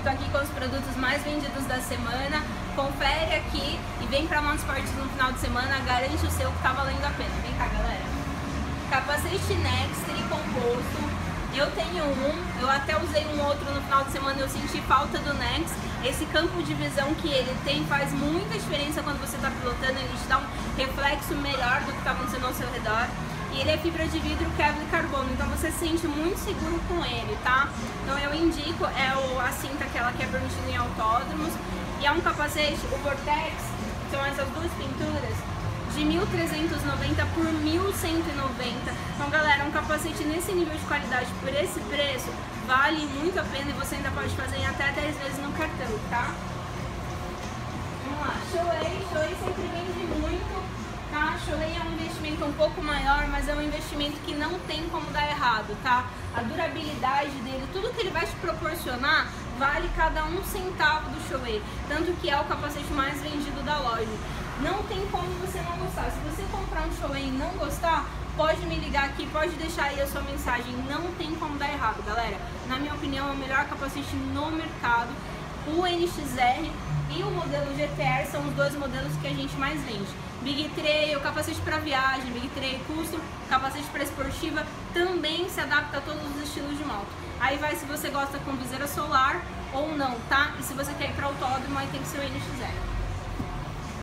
tô aqui com os produtos mais vendidos da semana. Confere aqui e vem pra Motorsports no final de semana, garante o seu que tá valendo a pena. Vem cá, galera. Capacete Nextre composto. Eu tenho um, eu até usei um outro no final de semana, eu senti falta do Nex. Esse campo de visão que ele tem faz muita diferença quando você está pilotando, ele te dá um reflexo melhor do que está acontecendo ao seu redor. E ele é fibra de vidro, Kevlar e carbono, então você se sente muito seguro com ele, tá? Então eu indico, a cinta aquela que é permitida em autódromos. E é um capacete, o Vortex, são essas duas pinturas, de 1.390 por 1.190. Então, galera, um capacete nesse nível de qualidade por esse preço vale muito a pena e você ainda pode fazer em até 10 vezes no cartão, tá? Vamos lá, Shoei sempre vende muito, tá? Shoei é um investimento um pouco maior, mas é um investimento que não tem como dar errado, tá? A durabilidade dele, tudo que ele vai te proporcionar vale cada um centavo do Shoei, tanto que é o capacete mais vendido da loja. Não tem como você não gostar. Se você comprar um Shoei e não gostar, pode me ligar aqui, pode deixar aí a sua mensagem. Não tem como dar errado, galera. Na minha opinião, é o melhor capacete no mercado. O NXR e o modelo GTR são os dois modelos que a gente mais vende. Big Trail, capacete para viagem, Big Trail Custom, capacete para esportiva, também se adapta a todos os estilos de moto. Aí vai se você gosta com viseira solar ou não, tá? E se você quer ir para autódromo, aí tem que ser o NXR.